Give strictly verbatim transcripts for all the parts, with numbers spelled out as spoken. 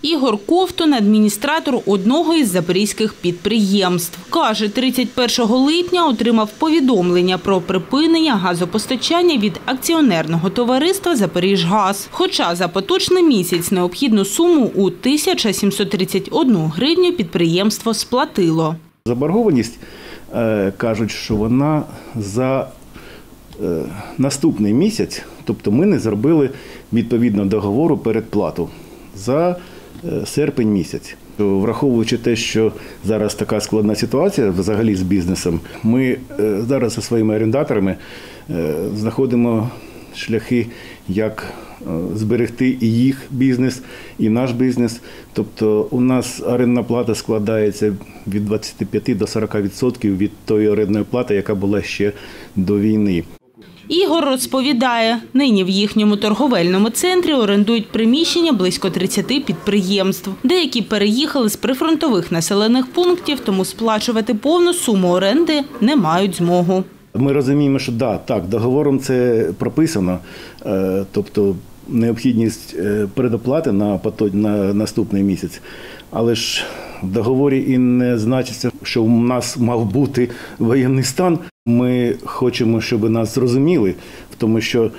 Ігор Ковтун – адміністратор одного із запорізьких підприємств. Каже, тридцять першого липня отримав повідомлення про припинення газопостачання від акціонерного товариства «Запоріжгаз». Хоча за поточний місяць необхідну суму у тисячу сімсот тридцять одну гривню підприємство сплатило. Заборгованість, кажуть, що вона за наступний місяць, тобто ми не зробили відповідно договору передплату за серпень місяць. Враховуючи те, що зараз така складна ситуація взагалі з бізнесом, ми зараз зі своїми орендаторами знаходимо шляхи, як зберегти і їх бізнес, і наш бізнес. Тобто у нас орендна плата складається від двадцяти п'яти до сорока відсотків від тої орендної плати, яка була ще до війни. Ігор розповідає, нині в їхньому торговельному центрі орендують приміщення близько тридцяти підприємств. Деякі переїхали з прифронтових населених пунктів, тому сплачувати повну суму оренди не мають змогу. Ми розуміємо, що да, так, договором це прописано, тобто необхідність передоплати на, на наступний місяць. Але ж в договорі і не значиться, що у нас мав бути воєнний стан. Ми хочемо, щоб нас зрозуміли, тому що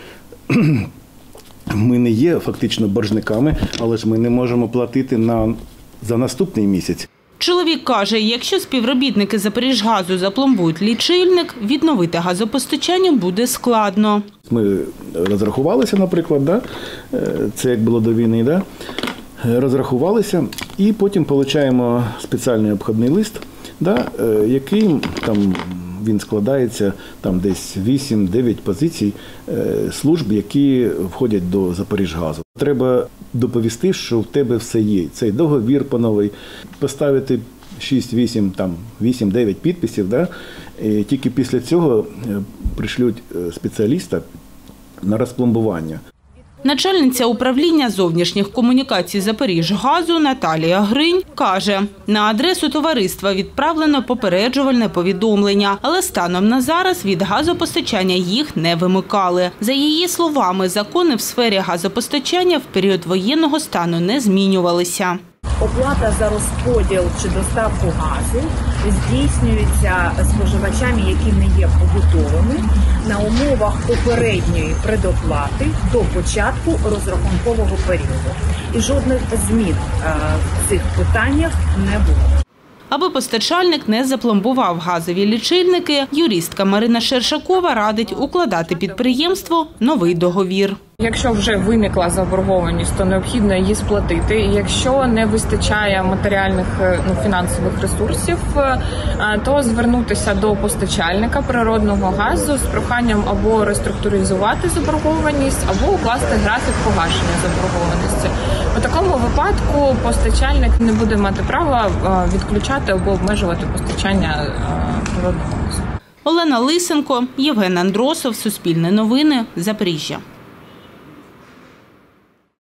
ми не є фактично боржниками, але ж ми не можемо платити на, за наступний місяць. Чоловік каже, якщо співробітники «Запоріжгазу» запломбують лічильник, відновити газопостачання буде складно. Ми розрахувалися, наприклад, да? Це як було до війни, да? Розрахувалися і потім отримуємо спеціальний обхідний лист, да? Який там він складається там десь вісім-дев'ять позицій служб, які входять до «Запоріжгазу». Треба доповісти, що в тебе все є. Цей договір пановий, поставити шість-вісім, там вісім-дев'ять підписів, да? І тільки після цього пришлють спеціаліста на розпломбування. Начальниця управління зовнішніх комунікацій «Запоріжгазу» Наталія Гринь каже, на адресу товариства відправлено попереджувальне повідомлення, але станом на зараз від газопостачання їх не вимикали. За її словами, закони в сфері газопостачання в період воєнного стану не змінювалися. Оплата за розподіл чи доставку газу здійснюється споживачами, які не є побутовими, на умовах попередньої предоплати до початку розрахункового періоду. І жодних змін в цих питаннях не було. Аби постачальник не запломбував газові лічильники, юристка Марина Шершакова радить укладати підприємству новий договір. Якщо вже виникла заборгованість, то необхідно її сплатити. І якщо не вистачає матеріальних, ну, фінансових ресурсів, то звернутися до постачальника природного газу з проханням або реструктуризувати заборгованість, або укласти графік погашення заборгованості. У такому випадку постачальник не буде мати права відключати або обмежувати постачання природного газу. Олена Лисенко, Євген Андросов, Суспільне новини, Запоріжжя.